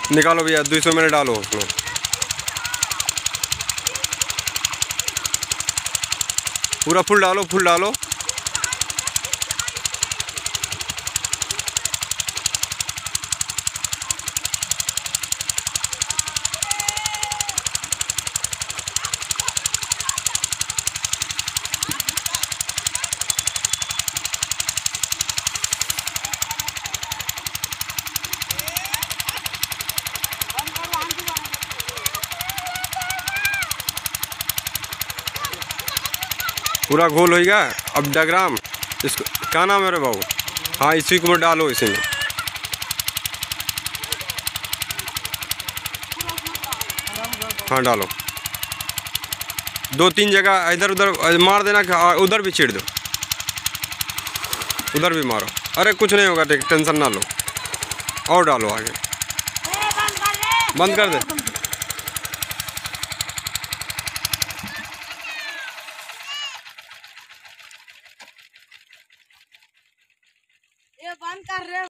निकालो भैया 200 में डालो उसमें। पूरा फुल डालो, फुल डालो। पूरा घोल हो गया। अब डायग्राम इसको क्या नाम है रे बाबू? हाँ इसी को डालो इसी में। हाँ डालो, 2-3 जगह इधर उधर मार देना, उधर भी छीड़ दो, उधर भी मारो। अरे कुछ नहीं होगा, टेंशन ना लो। और डालो आगे, बंद कर दे। ये बंद कर रहे